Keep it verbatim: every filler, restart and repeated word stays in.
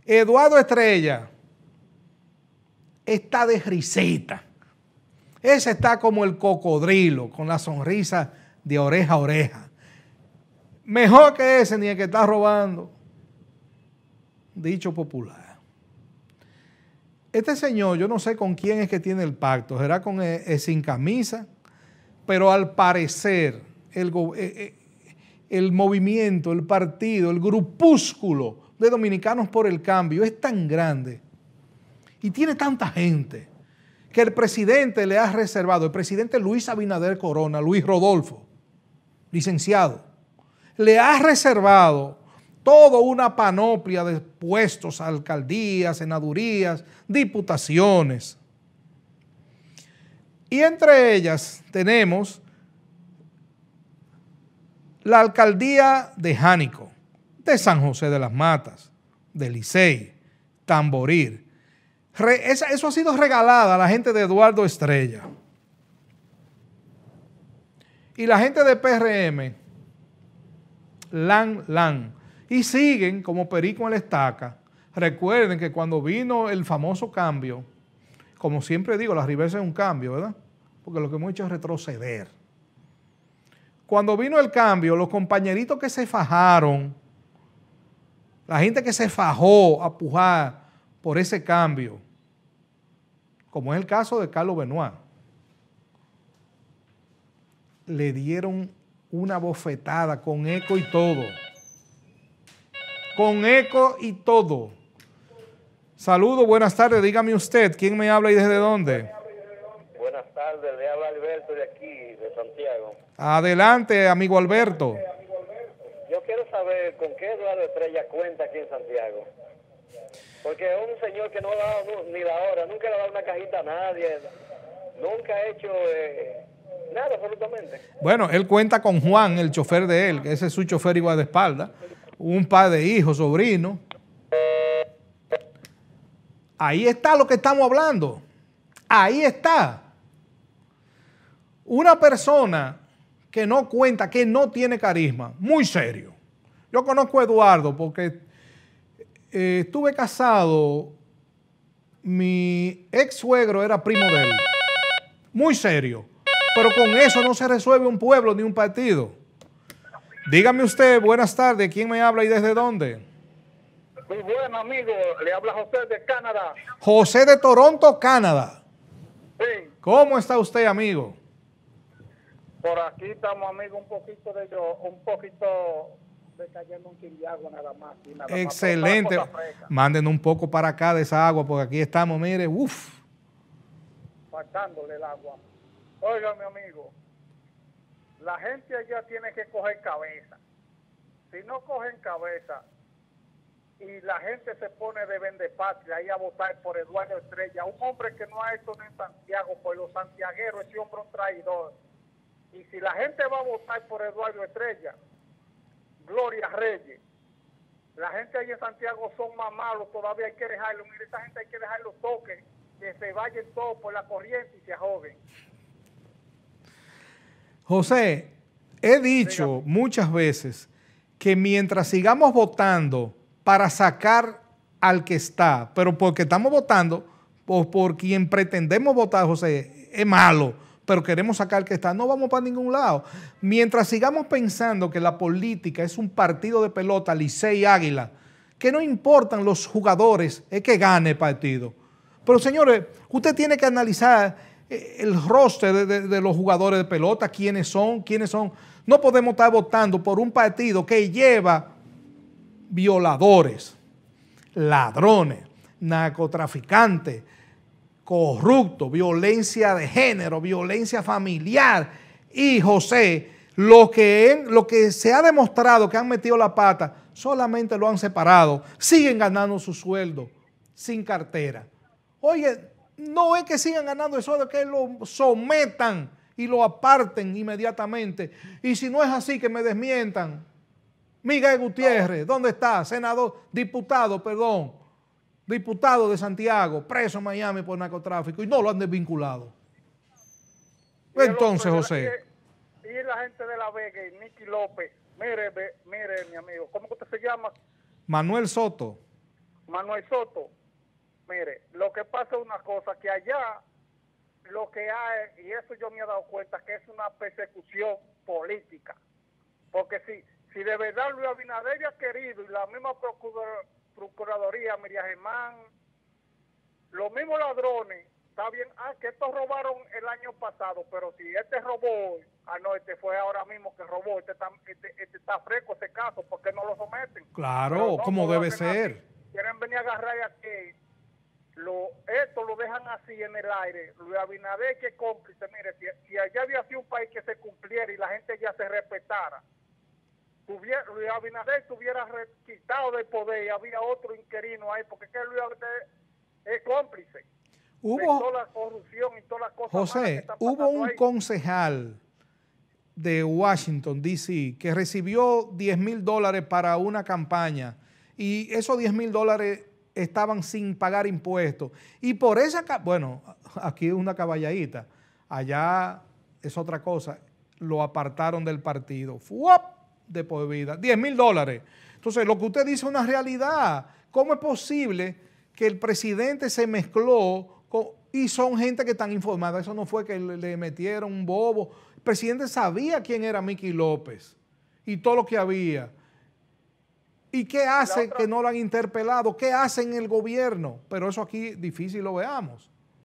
Eduardo Estrella está de risita. Ese está como el cocodrilo, con la sonrisa de oreja a oreja. Mejor que ese ni el que está robando. Dicho popular. Este señor, yo no sé con quién es que tiene el pacto, será con el, el sin camisa, pero al parecer el, el, el movimiento, el partido, el grupúsculo de Dominicanos por el Cambio es tan grande y tiene tanta gente que el presidente le ha reservado, el presidente Luis Abinader Corona, Luis Rodolfo, licenciado, le ha reservado toda una panoplia de puestos, alcaldías, senadurías, diputaciones. Y entre ellas tenemos la alcaldía de Jánico, de San José de las Matas, de Licey, Tamboril. Re, esa, eso ha sido regalada a la gente de Eduardo Estrella. Y la gente de P R M, lan, lan. Y siguen como perico en la estaca. Recuerden que cuando vino el famoso cambio, como siempre digo, la reversa es un cambio, ¿verdad? Porque lo que hemos hecho es retroceder. Cuando vino el cambio, los compañeritos que se fajaron, la gente que se fajó a pujar por ese cambio, como es el caso de Carlos Benoit, le dieron una bofetada con eco y todo. Con eco y todo. Saludos, buenas tardes, dígame usted, ¿quién me habla y desde dónde? Buenas tardes, le habla Alberto de aquí, de Santiago. Adelante, amigo Alberto. Yo quiero saber con qué Eduardo Estrella cuenta aquí en Santiago. Porque es un señor que no ha dado ni la hora, nunca le ha dado una cajita a nadie, nunca ha hecho eh, nada absolutamente. Bueno, él cuenta con Juan, el chofer de él, que ese es su chofer igual de espalda, un par de hijos, sobrinos. Ahí está lo que estamos hablando. Ahí está. Una persona que no cuenta, que no tiene carisma, muy serio. Yo conozco a Eduardo porque eh, estuve casado, mi ex suegro era primo de él. Muy serio. Pero con eso no se resuelve un pueblo ni un partido. Dígame usted, buenas tardes, ¿quién me habla y desde dónde? Muy bueno, amigo, le habla José de Canadá. José de Toronto, Canadá. Sí. ¿Cómo está usted, amigo? Por aquí estamos, amigo, un poquito de yo, un poquito de cayendo un quindiago nada más. Y nada Excelente. Más, manden un poco para acá de esa agua, porque aquí estamos, mire, uff. Faltándole el agua. Oiga, mi amigo, la gente allá tiene que coger cabeza. Si no cogen cabeza y la gente se pone de vendepatria ahí a votar por Eduardo Estrella, un hombre que no ha hecho ni en Santiago, por los santiagueros, ese hombre es un traidor. Y si la gente va a votar por Eduardo Estrella, Gloria Reyes, la gente ahí en Santiago son más malos, todavía hay que dejarlo. Mire, esa gente hay que dejarlo toque, que se vayan todos por la corriente y se ahogen. José, he dicho Dígame. muchas veces que mientras sigamos votando para sacar al que está, pero porque estamos votando por, por quien pretendemos votar, José, es malo, pero queremos sacar al que está, no vamos para ningún lado. Mientras sigamos pensando que la política es un partido de pelota, Licey Águila, que no importan los jugadores, es que gane el partido. Pero señores, usted tiene que analizar el roster de, de, de los jugadores de pelota, quiénes son, quiénes son. No podemos estar votando por un partido que lleva violadores, ladrones, narcotraficantes, corruptos, violencia de género, violencia familiar. Y José, lo que, lo que se ha demostrado que han metido la pata, solamente lo han separado, siguen ganando su sueldo sin cartera. Oye, no es que sigan ganando el sueldo, es que lo sometan y lo aparten inmediatamente. Y si no es así, que me desmientan. Miguel Gutiérrez, ¿dónde está? Senador, diputado, perdón, diputado de Santiago, preso en Miami por narcotráfico y no lo han desvinculado. Entonces, José. Y la gente de La Vega y Nicky López, mire, mire, mi amigo, ¿cómo que usted se llama? Manuel Soto. Manuel Soto, mire, lo que pasa es una cosa, que allá lo que hay, y eso yo me he dado cuenta, que es una persecución política. Porque si, si de verdad Luis Abinader ha querido, y la misma Procurador, Procuraduría, Miriam Germán, los mismos ladrones, está bien, ah, que estos robaron el año pasado, pero si este robó, ah, no, este fue ahora mismo que robó, este está, este, este está fresco ese caso, ¿por qué no lo someten? Claro, no, como no debe ser. Así. Quieren venir a agarrar aquí, lo, esto lo dejan así en el aire. Luis Abinader, que cómplice, mire, si, si allá había sido un país que se cumpliera y la gente ya se respetara, tuviera, Luis Abinader tuviera quitado del poder y había otro inquilino ahí, porque que Luis Abinader es cómplice. Hubo, toda la corrupción y todas las cosas José, hubo un ahí. concejal de Washington, D C, que recibió diez mil dólares para una campaña y esos diez mil dólares estaban sin pagar impuestos. Y por esa, bueno, aquí es una caballadita, allá es otra cosa, lo apartaron del partido. ¡Fuap! De por vida, diez mil dólares. Entonces, lo que usted dice es una realidad. ¿Cómo es posible que el presidente se mezcló con, y son gente que están informada? Eso no fue que le, le metieron un bobo. El presidente sabía quién era Mickey López y todo lo que había. ¿Y qué hace otra, que no lo han interpelado? ¿Qué hace en el gobierno? Pero eso aquí difícil lo veamos.